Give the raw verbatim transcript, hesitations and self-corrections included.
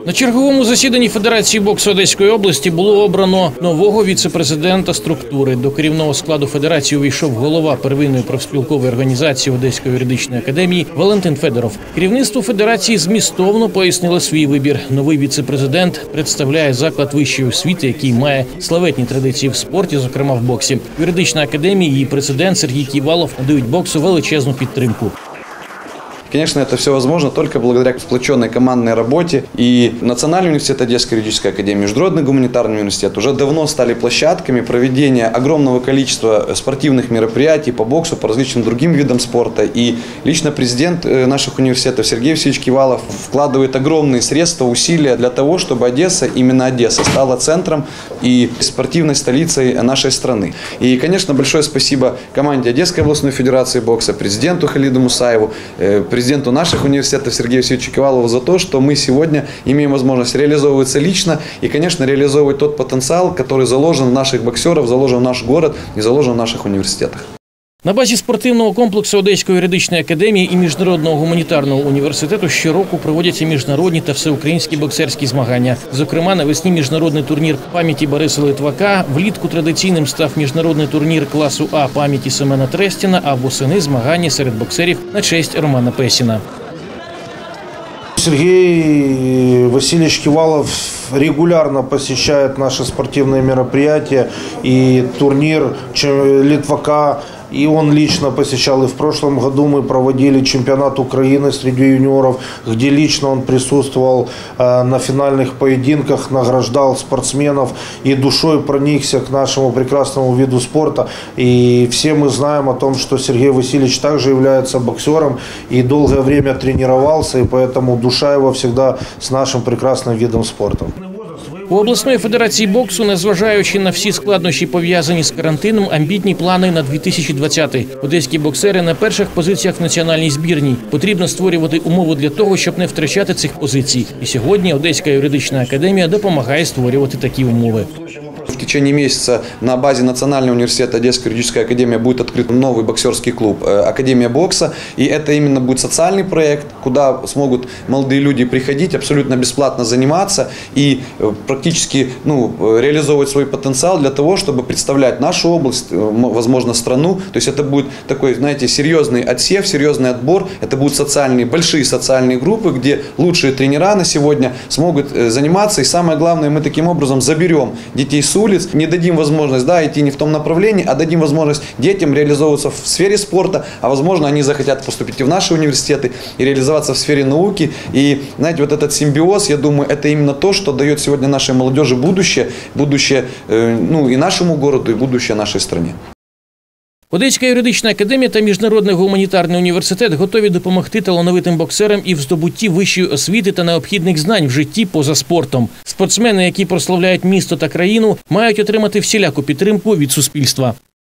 На черговому засіданні Федерації боксу Одеської області було обрано нового віце-президента структури. До керівного складу федерації увійшов голова первинної профспілкової організації Одеської юридичної академії Валентин Федоров. Керівництво федерації змістовно пояснило свій вибір. Новий віце-президент представляє заклад вищої освіти, який має славетні традиції в спорті, зокрема в боксі. Юридична академія і її президент Сергій Ківалов надають боксу величезну підтримку. Конечно, это все возможно только благодаря сплоченной командной работе. И Национальный университет Одесской юридической академии, Международный гуманитарный университет уже давно стали площадками проведения огромного количества спортивных мероприятий по боксу, по различным другим видам спорта. И лично президент наших университетов Сергей Васильевич Кивалов вкладывает огромные средства, усилия для того, чтобы Одесса, именно Одесса, стала центром и спортивной столицей нашей страны. И, конечно, большое спасибо команде Одесской областной федерации бокса, президенту Халиду Мусаеву, президенту президенту наших университетов Сергею Васильевичу Кивалову за то, что мы сегодня имеем возможность реализовываться лично и, конечно, реализовывать тот потенциал, который заложен в наших боксеров, заложен в наш город и заложен в наших университетах. На базі спортивного комплексу Одеської юридичної академії і Міжнародного гуманітарного університету щороку проводяться міжнародні та всеукраїнські боксерські змагання. Зокрема, навесні міжнародний турнір пам'яті Бориса Литвака, влітку традиційним став міжнародний турнір класу А пам'яті Семена Трестіна, а восени змагання серед боксерів на честь Романа Песіна. Сергей Васильевич Кивалов регулярно посещает наши спортивные мероприятия, и турнир Литвака, и он лично посещал. И в прошлом году мы проводили чемпионат Украины среди юниоров, где лично он присутствовал на финальных поединках, награждал спортсменов и душой проникся к нашему прекрасному виду спорта. И все мы знаем о том, что Сергей Васильевич также является боксером и долгое время тренировался, и поэтому душа его всегда с нашим прекрасным видом спорта. У обласної федерації боксу, незважаючи на всі складнощі, пов'язані з карантином, амбітні плани на дві тисячі двадцятий. Одеські боксери на перших позиціях в національній збірній. Потрібно створювати умови для того, щоб не втрачати цих позицій. І сьогодні Одеська юридична академія допомагає створювати такі умови. В течение месяца на базе Национального университета Одесской юридической академии будет открыт новый боксерский клуб «Академия бокса». И это именно будет социальный проект, куда смогут молодые люди приходить, абсолютно бесплатно заниматься и практически ну, реализовывать свой потенциал для того, чтобы представлять нашу область, возможно, страну. То есть это будет такой, знаете, серьезный отсев, серьезный отбор. Это будут социальные, большие социальные группы, где лучшие тренера на сегодня смогут заниматься. И самое главное, мы таким образом заберем детей с улиц, не дадим возможность да, идти не в том направлении, а дадим возможность детям реализовываться в сфере спорта, а возможно они захотят поступить и в наши университеты, и реализоваться в сфере науки. И знаете, вот этот симбиоз, я думаю, это именно то, что дает сегодня нашей молодежи будущее, будущее ну, и нашему городу, и будущее нашей стране. Одеська юридична академія та Міжнародний гуманітарний університет готові допомогти талановитим боксерам і в здобутті вищої освіти та необхідних знань в житті поза спортом. Спортсмени, які прославляють місто та країну, мають отримати всіляку підтримку від суспільства.